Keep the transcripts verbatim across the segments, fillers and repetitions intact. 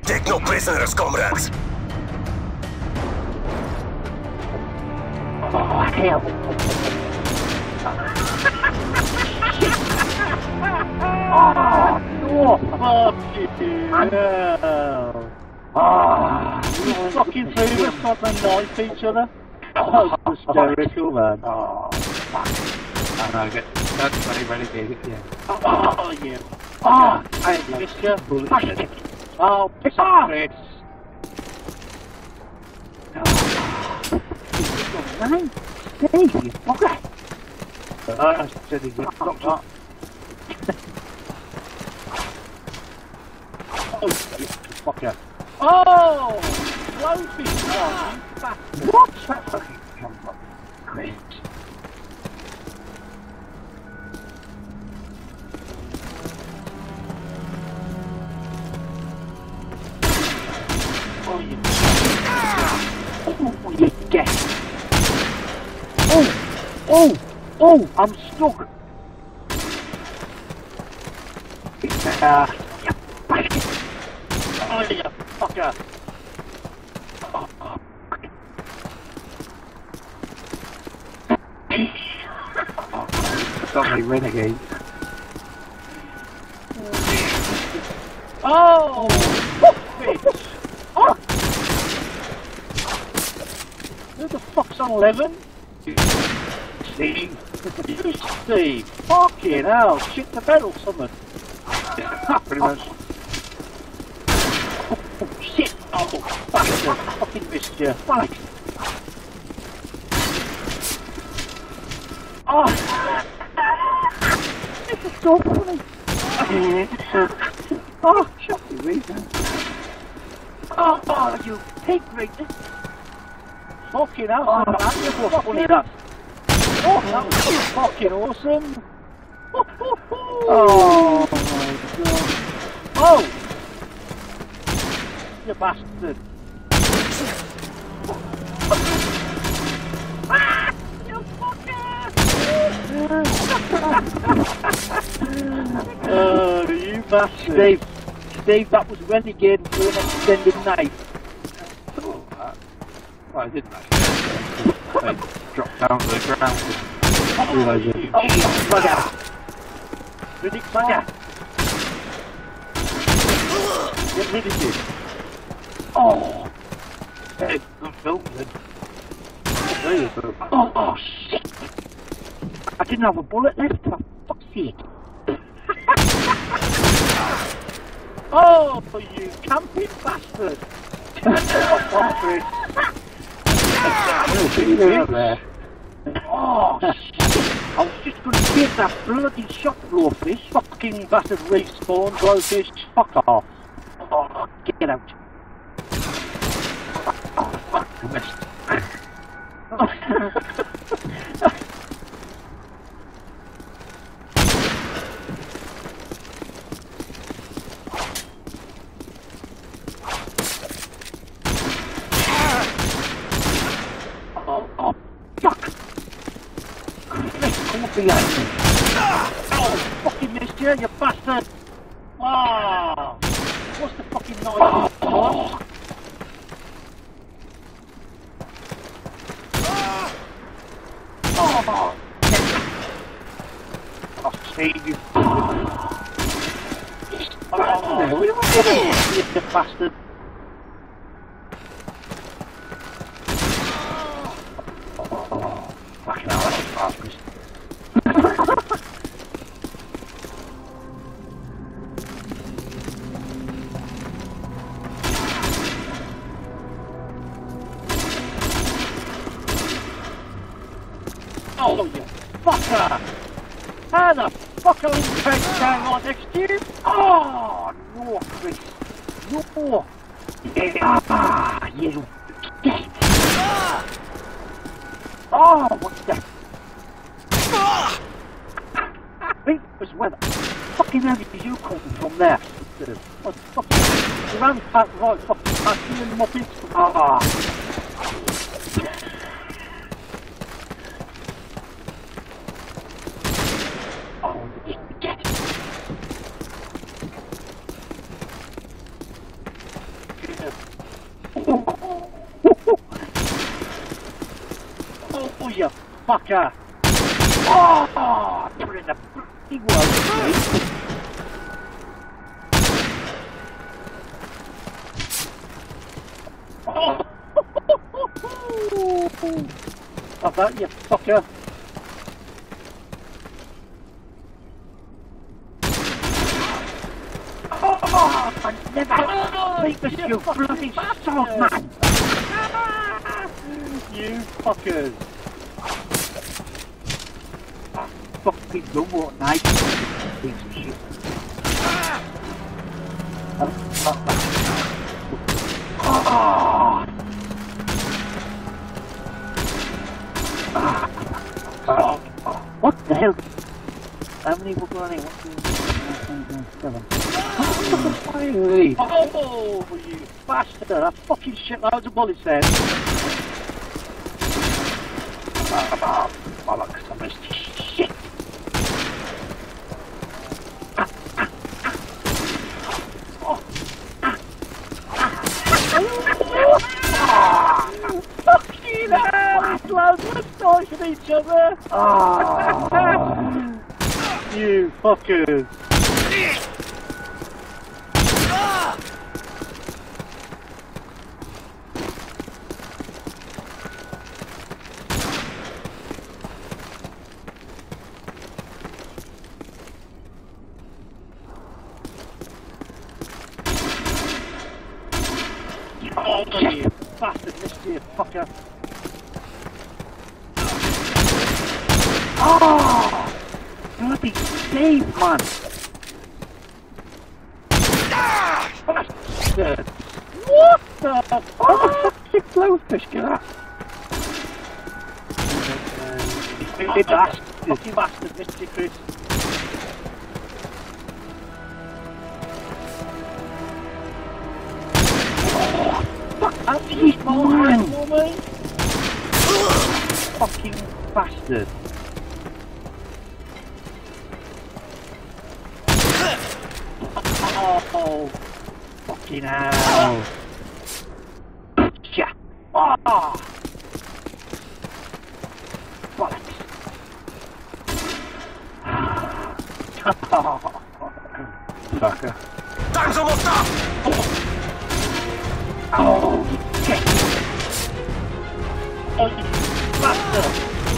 Take no prisoners, comrades. Oh, hell. Oh, no. Fucking hell. Ah, You fucking two of us got to knife each other. Oh, hysterical, man. Oh, fuck. I know, get that's very Renegade, yeah. Oh, you. Oh, I missed you. fuck it. Oh, piss Ah. off, Chris. Nine? Steve, you fucker. I said he got knocked up. Oh, you fucker. Oh! Blowfish one, you bastard. What's that fucking come from? Great. Oh, you... Oh, you get. Oh! Oh! Oh! I'm stuck! Uh, you bastard! Oh, you fucker. Oh, oh. Sorry, Renegade. Oh! Fuck, bitch! Oh! Who the fuck's on eleven? Steve! You, Steve! Fucking hell! Shit the bed or something! Pretty much. Oh, shit! Oh, bastard! Fucking missed you! Fuck! Oh! This is so funny! Oh, shut the reason! Oh, oh, you pig raider! Fucking hell! Oh, that that's was fucking funny, that! Oh, that was fucking awesome! Oh, my God! Oh! You bastard! Ah! You fucker! Oh, you bastard! Steve, Steve, that was Renegade for an extended knife. Oh, that. Well, I didn't actually. They dropped down to the ground and realised it. Oh, bugger! Riddick Bugger! Get rid of you! Oh! Hey, good film, then. Really good. Oh, oh, shit! I didn't have a bullet left, for fuck's sake. Oh, you camping bastard! Oh, Chris. Really, there. Oh, shit! I was just gonna take that bloody shot, blowfish. Fucking bastard respawn, blowfish, fuck off! Oh, get out. Oh, fuck, I missed. Oh, oh, fuck! Chris, come up behind me. Oh, fucking missed you, you bastard! Oh, what's the fucking noise? Oh, oh. Oh, I'll save you. Oh, you bastard! oh, fucking hell, that's a bastard. Oh, you fucker! How the fuck are you going right next to you? Oh, no, Chris. No. Ah, you get. Oh, what's that? Wait, was where the fucking hell did you come from there? What the fuck? You ran past right fucking past you and muppets. Ah. Oh, you get. motherfucker! Oh, put in the bloody world, please. Oh! Have that, you fucker! Oh, I never beat this, you bloody sod, man! You fuckers! Fucking robot knife! Piece of shit! Oh! Oh! What the hell? How many were running? One, two, three, seven. Finally! Oh, you bastard! I fucking shit loads of bullets there. Oh, bollocks! I missed shit. Ah, ah, ah. Oh, ah, ah. Oh, fucking hell! Loads of noise at each other. Oh, you fuckers! Oh, you bastard, missed you, fucker! Oh! Bloody save, man! Bastard! What the fuck? How the fuck did blowfish get that? You bastard! Fucking bastard, missed you, Chris! How did he fall hand for me? Fucking bastard. Oh, fucking hell. Gotcha. Oh. Bollocks. Fucker. Time's almost up! Oh, shit! Oh, you bastard!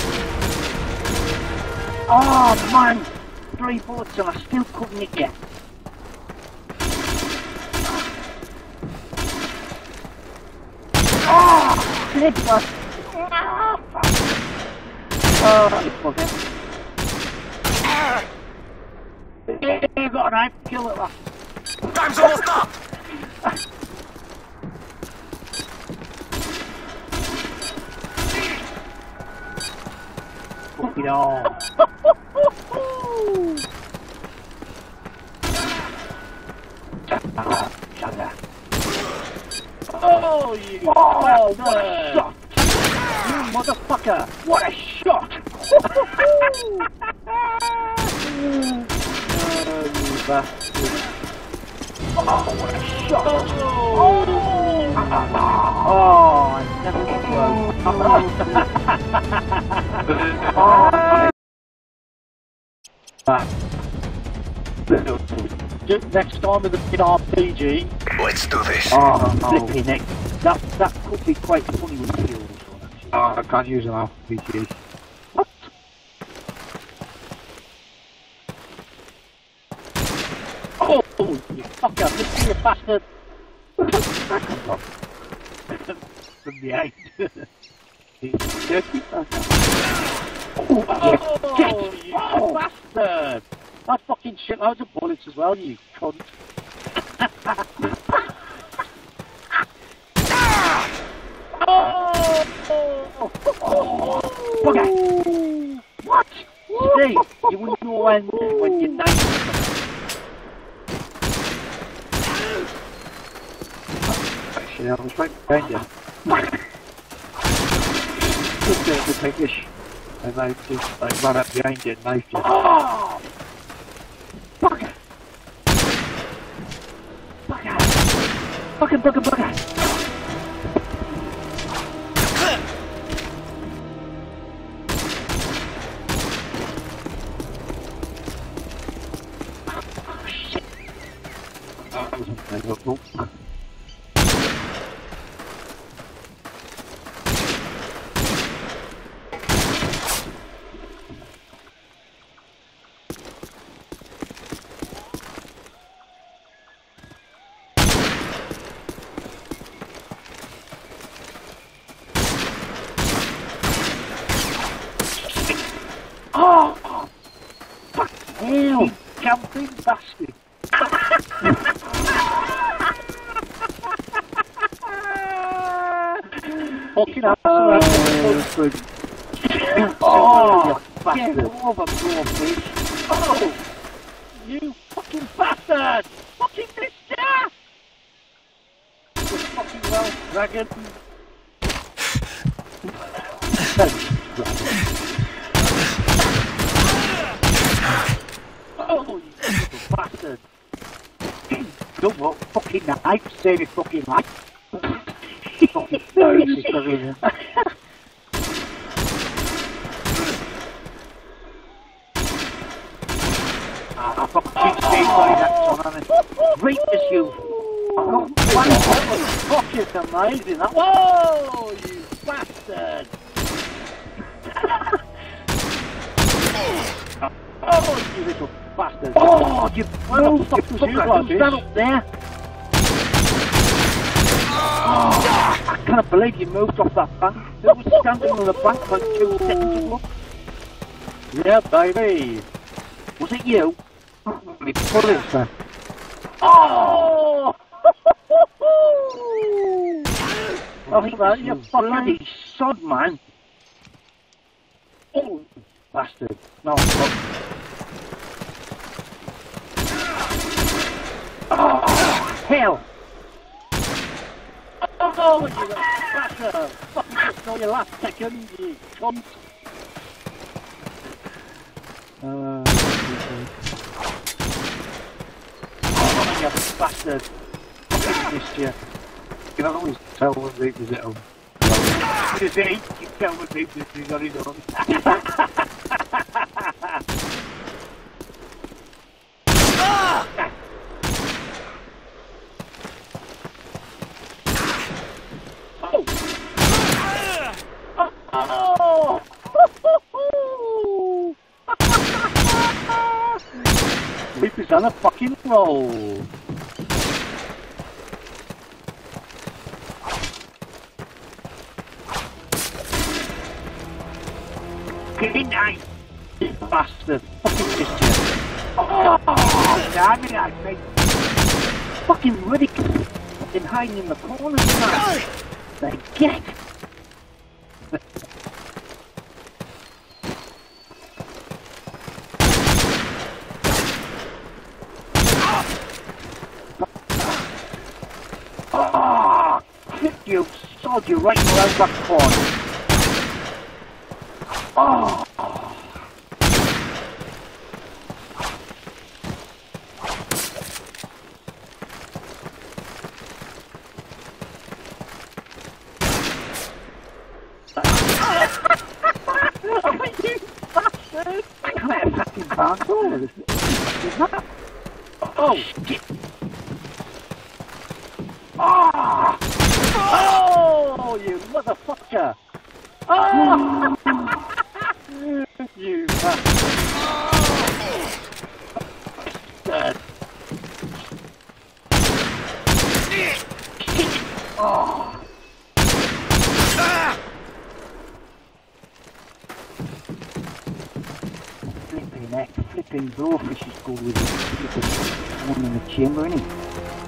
Oh, man! Three bullets and I still couldn't hit you. Oh, head bust! Oh, you fucker. Yeah, you got a knife, kill it, last. Time's almost up! Fucking hell. Oh, you oh, what a shot! You motherfucker! What a shot! Oh, you bastard! Oh, what a shot! Oh, oh I never was. Next time with a bit R P G. Let's do this. Oh, oh. Flipping neck. That, that could be quite funny with the fuel. Oh, I can't use an R P G. What? Oh, you fucker, listen, you bastard! From behind. He's dirty bastard. Oh, oh, yes. You oh. Bastard! That fucking shit loads of bullets as well, you cunt. Oh! Oh! Oh! Bugger! What? Steve, you wouldn't know when, when you're nice. Actually, I was right behind you. Just there to take this. And I just like, ran up behind you and knifed you. Oh! Bugger! Bugger! Bugger, bugger, bugger! Oh! Fuck hell! Camping bastard! Fucking hell! Oh! Get over, poor fish! Oh! You fucking bastard! Fucking mister! You fucking well dragon! Oh, you little bastard! Don't want fucking knife, save your fucking life! Fucking racist, I fucking stayed by that son, haven't I? Rapist, you! I've got one fucking amazing! That. Whoa, you bastard! Oh, you little bastard! Oh, you well, fuck was you like this? Stand up there! Oh, I can't believe you moved off that bank. Who was standing on the bank like two seconds ago? Yeah, baby. Was it you? Me bullets then. Oh! Look at that, you bloody sod, man. Oh, bastard. No, fuck. Oh, hell! Oh, you little bastard! Fucking just know your last second, you cunt! Uh, oh, you bastard! Fucking missed you. You can always tell when Reap is at home. You see, you tell the people if he's got it on. Oh! Reap is on a fucking roll. Good night, you bastard. Fucking missed you. Oh, damn it, I think. Fucking ridiculous. Fucking hiding in the corners now. They get. Oh, kick you, sod you right around that corner. Oh. I can't have fucking parkour. Is that? Oh, shit. Oh! Oh, you motherfucker! Oh! You bastard! Oh! Flipping heck, flipping blowfish is good with the flipping one in the chamber, isn't he?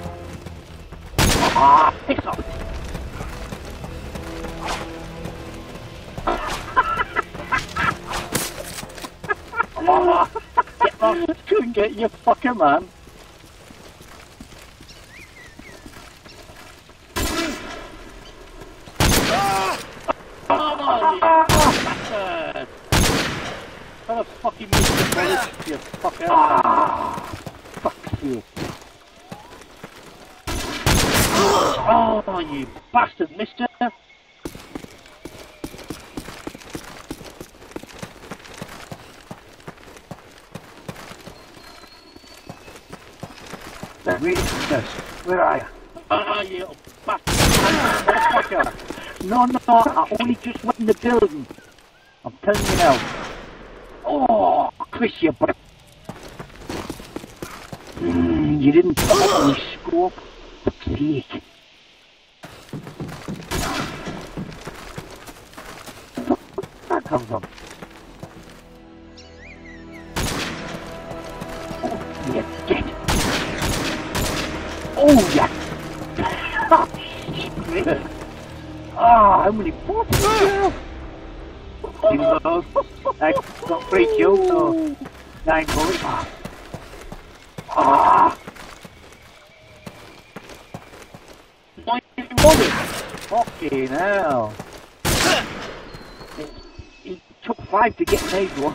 Ah, piss off! Oh, get lost, couldn't get you fucking man. Oh, you bastard! How the fuck you missed the bullet, you fucker? Ah, fuck you. Oh, you bastard, mister! bastard. Weakness. Where are you? Ah, you little bastard. No, no, I only just went in the building. I'm telling you now. Oh, Chris, you br- mm, you didn't put up any scope. Fuck's sake. Where did that come from? Oh, you get. Oh, yeah. Ah, how many bullets now? Bingo. That's got three kills, so nine bullets. Ah! Nine bullets? Fucking hell. It, it took five to get made one.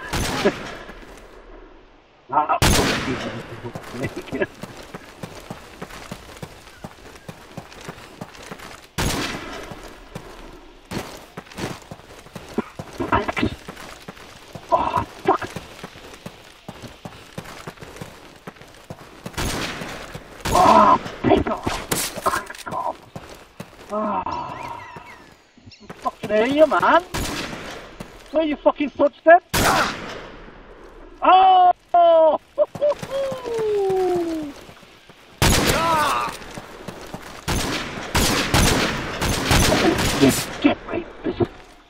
Ah, fucking oh, fuck! Oh, paper! Oh, oh. Fucking hear you, man! Where are your fucking footsteps? Oh! Yes, get right, listen.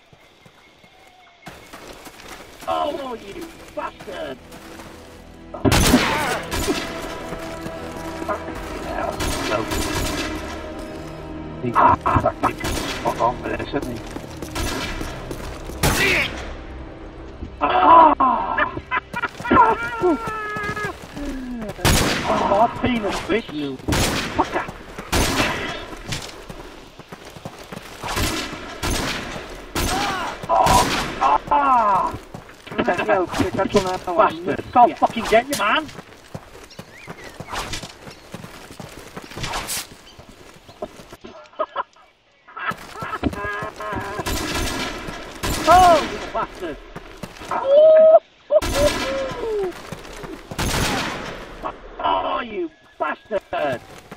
Oh, you bastard! He's fucking spot on with this, isn't he? Oh, penis fish, you fucker! Oh, ah! No, Chris, that's one of the bastard. Can't yeah. fucking get you, man! Oh, you bastard! Oh, you bastard!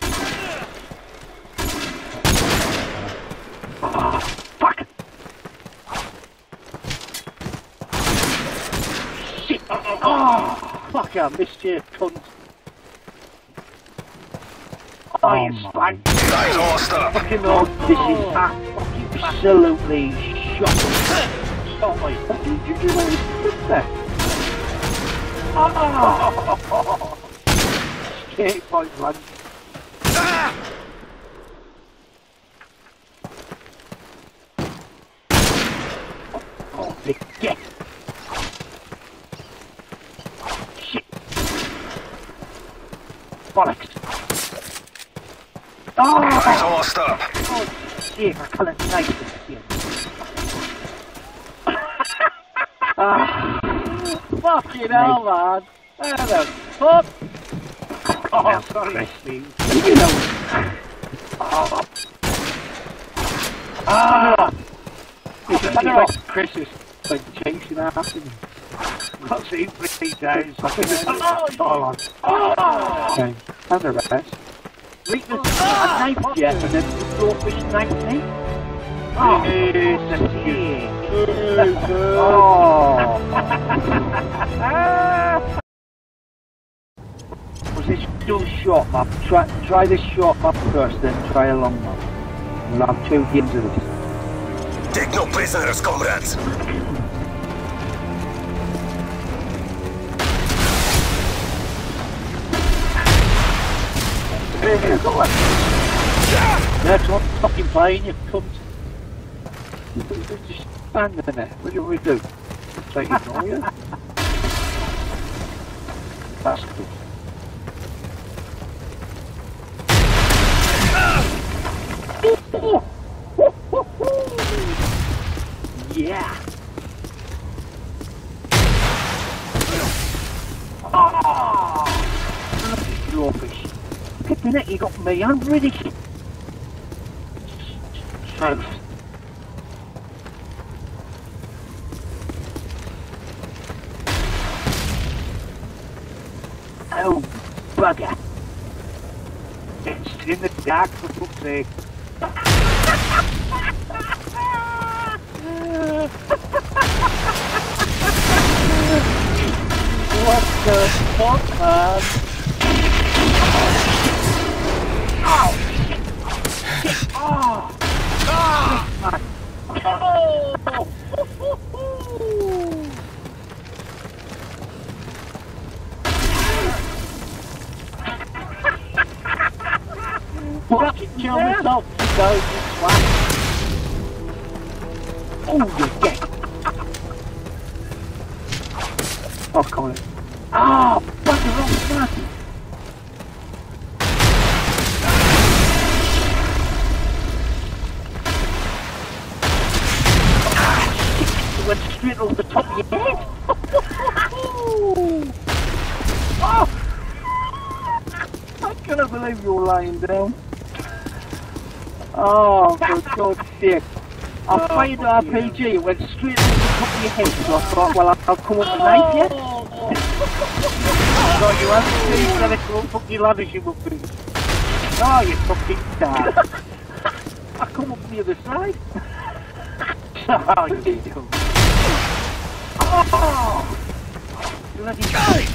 Oh, fuck! Shit! Oh, oh, fuck, I missed you, cunt! Oh, oh you slag! Time's almost up. Fucking Lord, this is fucking absolutely shocking! Oh my, what did you do when you did that? Oh! Escape point one. Ah! Oh, big get! Shit! Bollocks! Oh! Time's almost up. Oh, shit, I can't nice this here. Ah, fucking hell, man! Where the fuck? Oh, sorry, Steve. You know. Oh. Ah! I know Chris is like chasing after me. I've seen three times. Oh, on. Oh! Okay, and the rest. Weakness, I knifed you, and then the blowfish knifed me. Oh, Yes, yes. Oh! Was this still short map? Try, try this short map first, then try a long map. We'll have two games of this. Take no prisoners, comrades. That's what fucking playing, you cunt. Just stand there. What do you want me to do? Take it on you? Bastard. Yeah. Oh! Blowfish. Flipping it, you got me. I'm ready. So. Oh, bugger. It's in the dark, for fuck's sake. What the fuck, man? Oh! Shit! Oh! Oh! Fucking kill myself, you go, you swat. Oh, you get. Oh, come on. Ah, fuck the wrong stuff. It went straight over the top of your head. Oh! I cannot believe you were lying down. Oh, for God's sake. I fired the R P G, it went straight over the top of your head, so I thought, well, I'll, I'll come up and knife you. So you have to see that it's all fucking ladders you up in. Oh, you fucking dad. I come up the other side. Oh, you dumb. Oh! Bloody guy!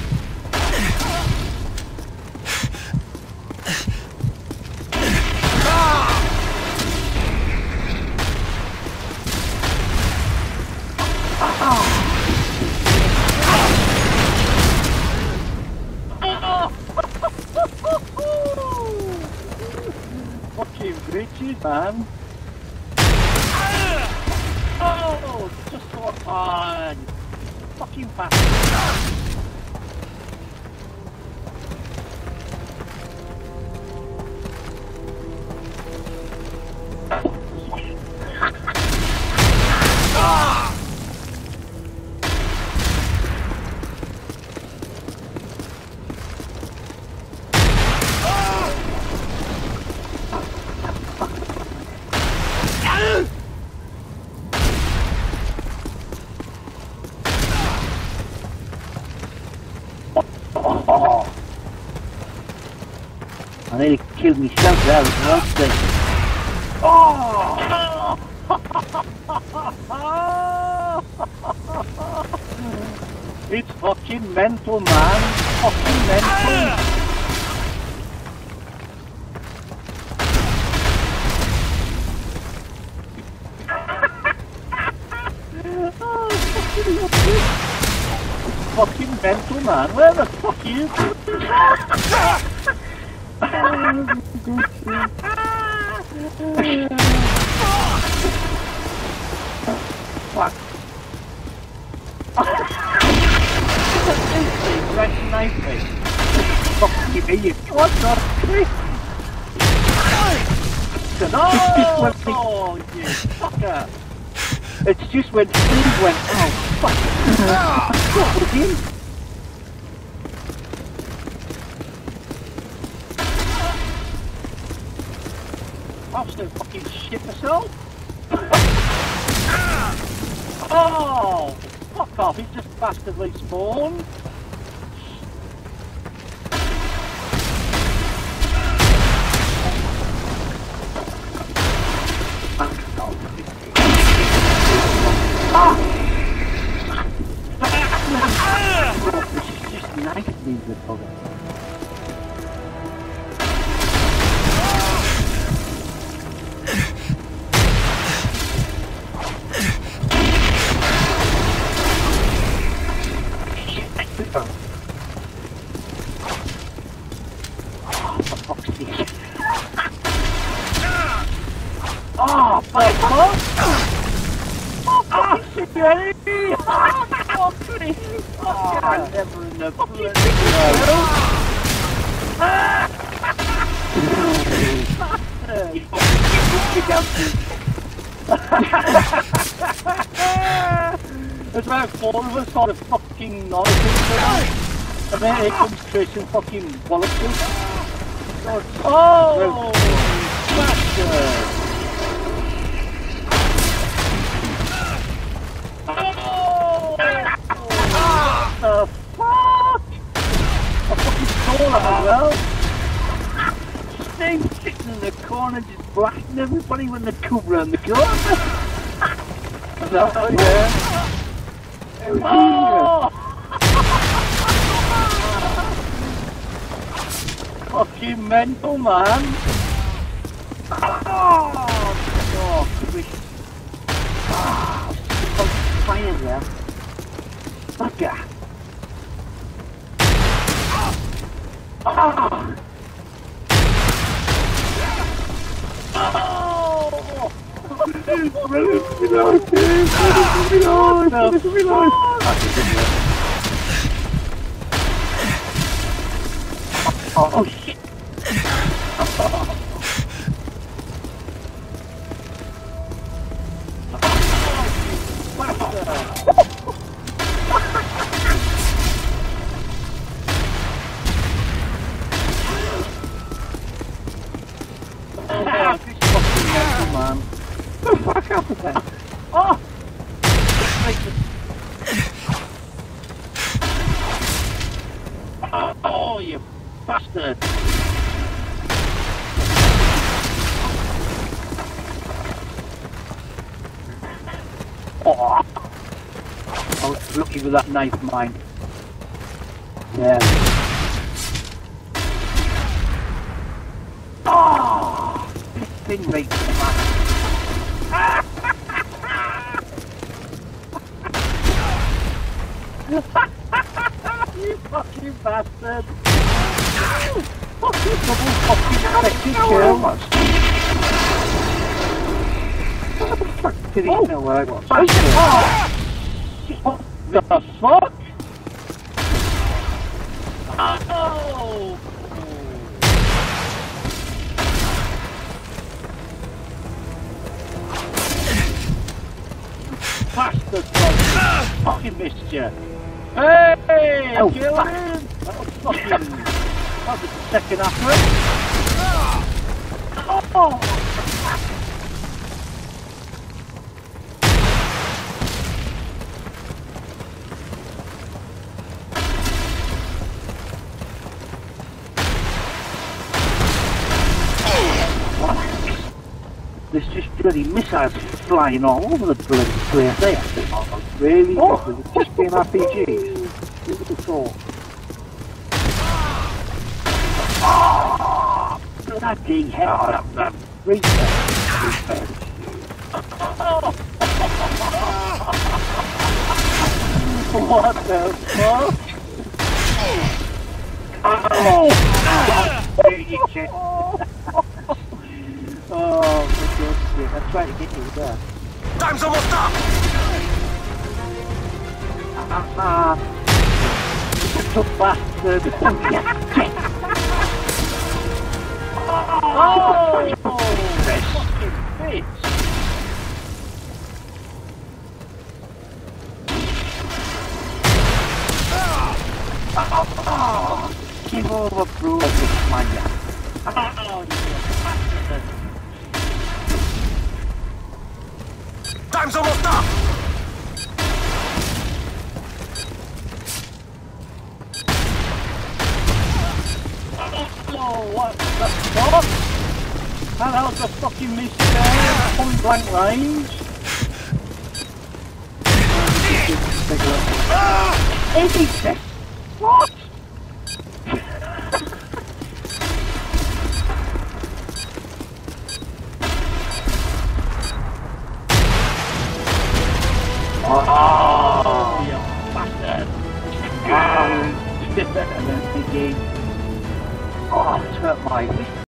Fucking bitches, man. Oh, just so fun. Fucking bastard. I nearly killed myself there with the last thing. Oh! It's fucking mental, man. Fucking mental. Oh, fucking, fucking mental, man. Where the fuck is it? Fuck. Right knife me. Fucking idiot. What the frick? No! Oh, you fucker. It's just when things went, oh, fuck. What was him? I'm still fucking shit myself. Oh! Fuck off, he's just bastardly spawned. Ah! This is just nice to be good for them. Oh, my God! Oh, shit, you enemy! Oh, fuck me! Oh, I'm never in the bloody There's about four of us on a fucking nonsense, and then here comes Chris and fucking wallops us. Oh! Bastard! What the fuck? I fucking stole him as well. I'm sitting in the corner just blasting everybody when they come round the corner. Oh, yeah. Oh! Fucking mental, man. Oh, oh, Chris. Ah, oh, fire there. Bugger. Oh! Oh! Reload, reload, reload, reload, reload. Oh, oh shit! Man. What the fuck happened then? Oh! Oh, you bastard! Oh! I was lucky with that knife of mine. Yeah. Oh! This thing makes me mad. You fucking bastard! Fucking double fucking electric kill! What the fuck did he Oh. know where I was? Oh! What the fuck? Oh! Bastard! Fucking missed you! Hey! Oh, Kill fuck. him! That was fucking... That was the second after it. Oh! There's just bloody missiles flying all over the bloody place there. Oh, really? Oh. Was it just being R P Gs? Who would have thought? Oh! Look at that D head. Oh, that, that reset. Reset. What the fuck? Oh! You shit. Oh, for God's sake. I'm trying to get you there. Time's almost up! Ah, you tough bastard. Oh! Fucking bitch. Oh, give over, bro, this man. Oh, you bastard. Time's almost up! Oh, what the fuck? How the hell's the fucking missed there? Point blank range? eighty-six? What? Oh, you bastard! Oh, and then thinking, oh, it's hurt my wrist.